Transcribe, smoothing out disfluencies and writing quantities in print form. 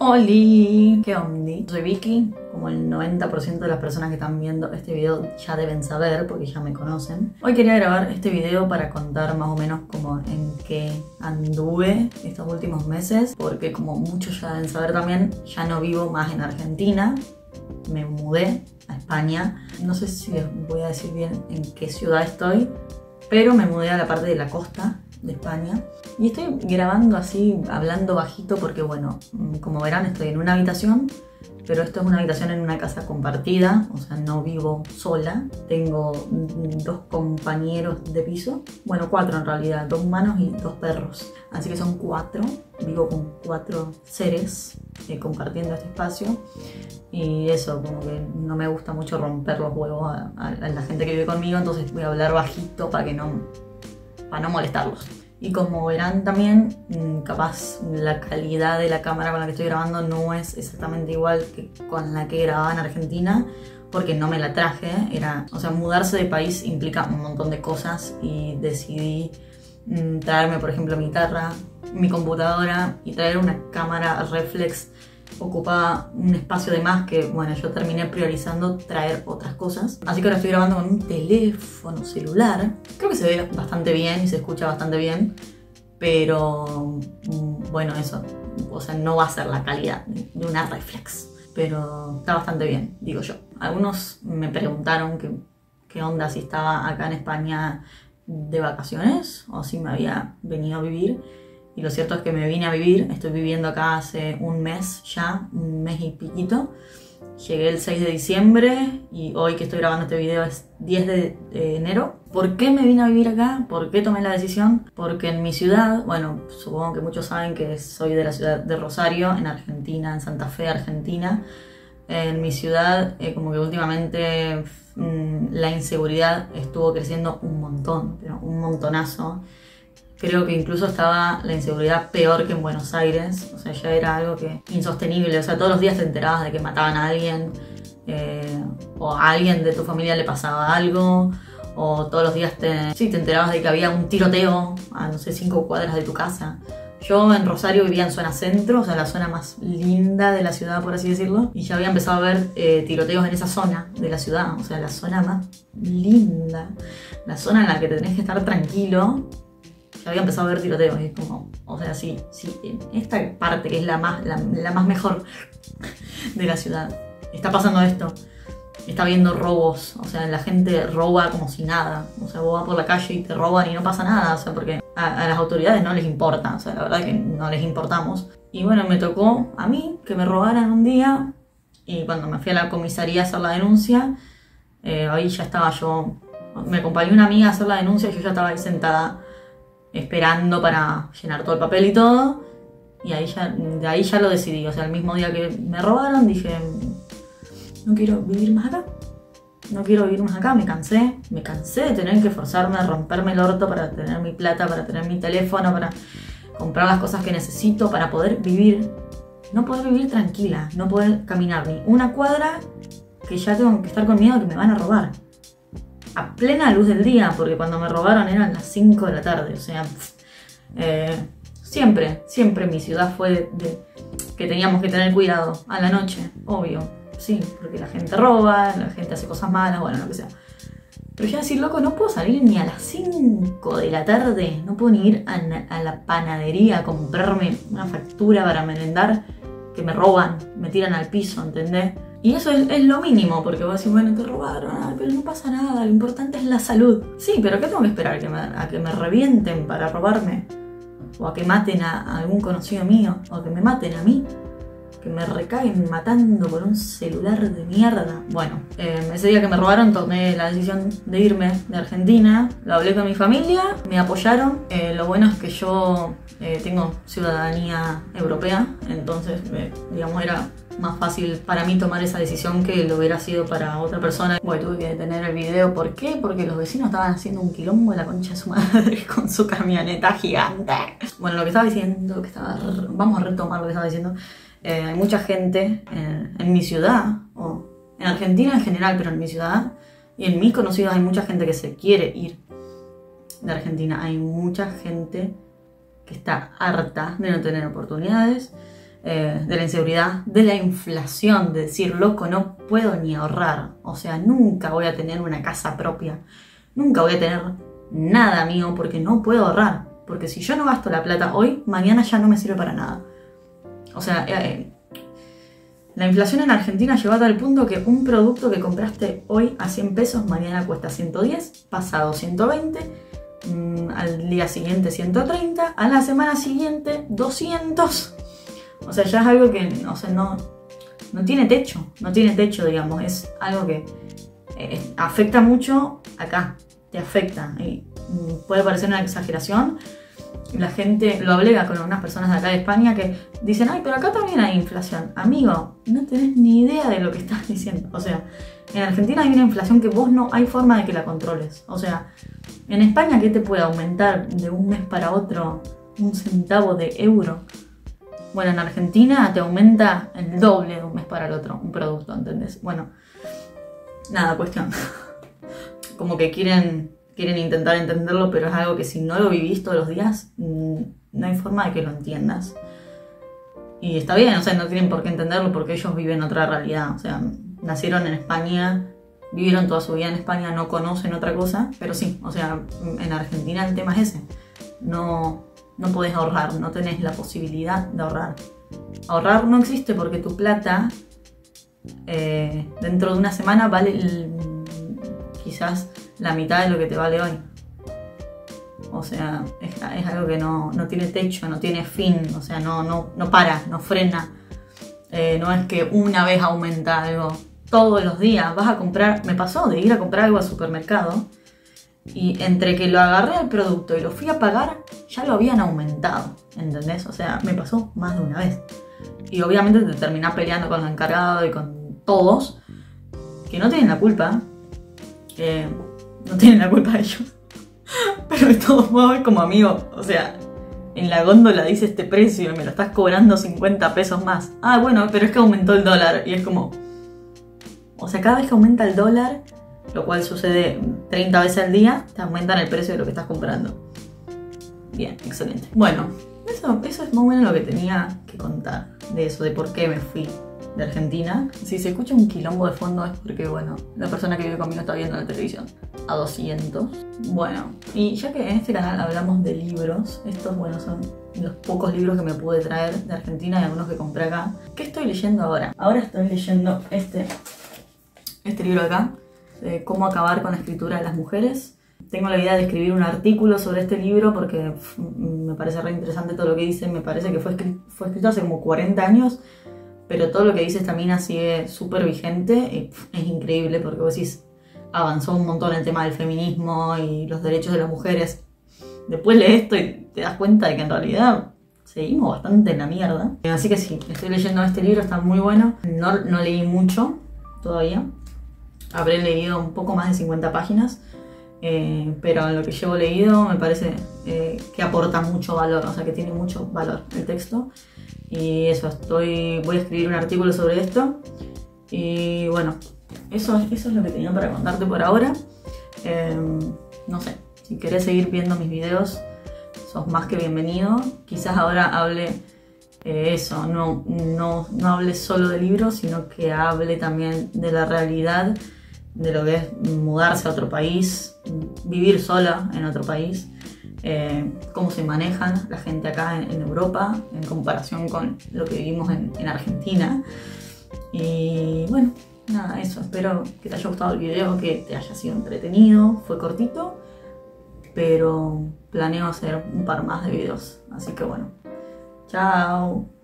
Oli, ¿qué onda? Soy Vicky, como el 90% de las personas que están viendo este video ya deben saber porque ya me conocen. Hoy quería grabar este video para contar más o menos como en qué anduve estos últimos meses, porque como muchos ya deben saber también, ya no vivo más en Argentina, me mudé a España. No sé si les voy a decir bien en qué ciudad estoy, pero me mudé a la parte de la costa de España. Y estoy grabando así, hablando bajito porque bueno, como verán estoy en una habitación, pero esto es una habitación en una casa compartida, o sea, no vivo sola. Tengo dos compañeros de piso, bueno, 4 en realidad, 2 humanos y 2 perros. Así que son 4, vivo con 4 seres compartiendo este espacio. Y eso, como que no me gusta mucho romper los huevos a la gente que vive conmigo, entonces voy a hablar bajito para no molestarlos. Y como verán también, capaz la calidad de la cámara con la que estoy grabando no es exactamente igual que con la que grababa en Argentina, porque no me la traje. O sea, mudarse de país implica un montón de cosas y decidí traerme, por ejemplo, mi guitarra, mi computadora y traer una cámara reflex. Ocupaba un espacio de más que, bueno, yo terminé priorizando traer otras cosas. Así que ahora estoy grabando con un teléfono celular. Creo que se ve bastante bien y se escucha bastante bien, pero bueno, eso, o sea, no va a ser la calidad de una reflex, pero está bastante bien, digo yo. Algunos me preguntaron qué onda, si estaba acá en España de vacaciones o si me había venido a vivir. Y lo cierto es que me vine a vivir, estoy viviendo acá hace un mes ya, un mes y piquito. Llegué el 6 de diciembre y hoy que estoy grabando este video es 10 de enero. ¿Por qué me vine a vivir acá? ¿Por qué tomé la decisión? Porque en mi ciudad, bueno, supongo que muchos saben que soy de la ciudad de Rosario, en Argentina, en Santa Fe, Argentina. En mi ciudad, como que últimamente la inseguridad estuvo creciendo un montón, pero un montonazo. Creo que incluso estaba la inseguridad peor que en Buenos Aires, o sea, ya era algo que insostenible, o sea, todos los días te enterabas de que mataban a alguien, o a alguien de tu familia le pasaba algo, o todos los días te enterabas de que había un tiroteo a, no sé, 5 cuadras de tu casa. Yo en Rosario vivía en zona centro, o sea, la zona más linda de la ciudad, por así decirlo, y ya había empezado a ver tiroteos en esa zona de la ciudad, o sea, la zona más linda, la zona en la que tenés que estar tranquilo. Había empezado a ver tiroteos y es como, o sea, sí, en esta parte que es la más mejor de la ciudad, está pasando esto, está habiendo robos, o sea, la gente roba como si nada, o sea, vos vas por la calle y te roban y no pasa nada, o sea, porque a las autoridades no les importa, o sea, la verdad que no les importamos. Y bueno, me tocó a mí que me robaran un día y cuando me fui a la comisaría a hacer la denuncia, ahí ya estaba yo, me acompañó una amiga a hacer la denuncia y yo ya estaba ahí sentada esperando para llenar todo el papel y todo, y de ahí ya lo decidí. O sea, el mismo día que me robaron dije, no quiero vivir más acá, no quiero vivir más acá, me cansé de tener que forzarme a romperme el orto para tener mi plata, para tener mi teléfono, para comprar las cosas que necesito, para poder vivir, no poder vivir tranquila, no poder caminar ni una cuadra, que ya tengo que estar con miedo que me van a robar. A plena luz del día, porque cuando me robaron eran las 5 de la tarde, o sea, siempre mi ciudad fue que teníamos que tener cuidado a la noche, obvio, sí, porque la gente roba, la gente hace cosas malas, bueno, lo que sea. Pero ya decir, loco, no puedo salir ni a las 5 de la tarde, no puedo ni ir a la panadería a comprarme una factura para merendar, que me roban, me tiran al piso, ¿entendés? Y eso es lo mínimo, porque vos decís, bueno, te robaron, pero no pasa nada, lo importante es la salud. Sí, pero ¿qué tengo que esperar? ¿A que me revienten para robarme? ¿O a que maten a algún conocido mío? ¿O a que me maten a mí? ¿Que me recaguen matando por un celular de mierda? Bueno, ese día que me robaron tomé la decisión de irme de Argentina. Lo hablé con mi familia, me apoyaron. Lo bueno es que yo tengo ciudadanía europea, entonces, digamos, era más fácil para mí tomar esa decisión que lo hubiera sido para otra persona. Bueno, tuve que detener el video. ¿Por qué? Porque los vecinos estaban haciendo un quilombo de la concha de su madre con su camioneta gigante. Bueno, lo que estaba diciendo, vamos a retomar lo que estaba diciendo. Hay mucha gente en mi ciudad, o en Argentina en general, pero en mi ciudad y en mis conocidos hay mucha gente que se quiere ir de Argentina. Hay mucha gente que está harta de no tener oportunidades, de la inseguridad, de la inflación, de decir, loco, no puedo ni ahorrar. O sea, nunca voy a tener una casa propia, nunca voy a tener nada mío porque no puedo ahorrar. Porque si yo no gasto la plata hoy, mañana ya no me sirve para nada. O sea, la inflación en Argentina llegó a tal punto que un producto que compraste hoy a 100 pesos, mañana cuesta 110, pasado 120, al día siguiente 130, a la semana siguiente 200. O sea, ya es algo que, o sea, no tiene techo, digamos. Es algo que afecta mucho acá, te afecta. Y puede parecer una exageración. La gente, lo hablé con algunas personas de acá de España que dicen, ay, pero acá también hay inflación. Amigo, no tenés ni idea de lo que estás diciendo. O sea, en Argentina hay una inflación que vos no hay forma de que la controles. O sea, en España, ¿qué te puede aumentar de un mes para otro un centavo de euro? Bueno, en Argentina te aumenta el doble de un mes para el otro un producto, ¿entendés? Bueno, nada, cuestión. Como que quieren intentar entenderlo, pero es algo que si no lo vivís todos los días, no hay forma de que lo entiendas. Y está bien, o sea, no tienen por qué entenderlo porque ellos viven otra realidad. O sea, nacieron en España, vivieron toda su vida en España, no conocen otra cosa, pero sí, o sea, en Argentina el tema es ese. No podés ahorrar, no tenés la posibilidad de ahorrar. Ahorrar no existe porque tu plata dentro de una semana vale quizás la mitad de lo que te vale hoy. O sea, es algo que no tiene techo, no tiene fin, o sea, no para, no frena. No es que una vez aumenta algo. Todos los días vas a comprar, me pasó de ir a comprar algo al supermercado y entre que lo agarré al producto y lo fui a pagar, ya lo habían aumentado, ¿entendés? O sea, me pasó más de una vez. Y obviamente te terminás peleando con el encargado y con todos, que no tienen la culpa. No tienen la culpa de ellos. Pero de todos modos es como amigo, o sea, en la góndola dice este precio y me lo estás cobrando 50 pesos más. Ah, bueno, pero es que aumentó el dólar y es como... O sea, cada vez que aumenta el dólar, lo cual sucede 30 veces al día, te aumentan el precio de lo que estás comprando. Bien, excelente. Bueno, eso es más o menos lo que tenía que contar de eso, de por qué me fui de Argentina. Si se escucha un quilombo de fondo es porque, bueno, la persona que vive conmigo está viendo la televisión a 200. Bueno, y ya que en este canal hablamos de libros, estos, bueno, son los pocos libros que me pude traer de Argentina y algunos que compré acá. ¿Qué estoy leyendo ahora? Ahora estoy leyendo este libro de acá, de Cómo acabar con la escritura de las mujeres. Tengo la idea de escribir un artículo sobre este libro porque me parece re interesante todo lo que dice. Me parece que fue escrito hace como 40 años, pero todo lo que dice esta mina sigue súper vigente y es increíble porque vos decís, avanzó un montón el tema del feminismo y los derechos de las mujeres. Después lees esto y te das cuenta de que en realidad seguimos bastante en la mierda. Así que sí, estoy leyendo este libro, está muy bueno. No leí mucho todavía. Habré leído un poco más de 50 páginas. Pero en lo que llevo leído me parece que aporta mucho valor, o sea que tiene mucho valor el texto. Y eso, voy a escribir un artículo sobre esto. Y bueno, eso es lo que tenía para contarte por ahora. No sé, si querés seguir viendo mis videos, sos más que bienvenido. Quizás ahora hable eso, no hable solo de libros, sino que hable también de la realidad, de lo que es mudarse a otro país, vivir sola en otro país, cómo se manejan la gente acá en Europa en comparación con lo que vivimos en Argentina. Y bueno, nada, eso. Espero que te haya gustado el video, que te haya sido entretenido. Fue cortito, pero planeo hacer un par más de videos. Así que bueno, chao.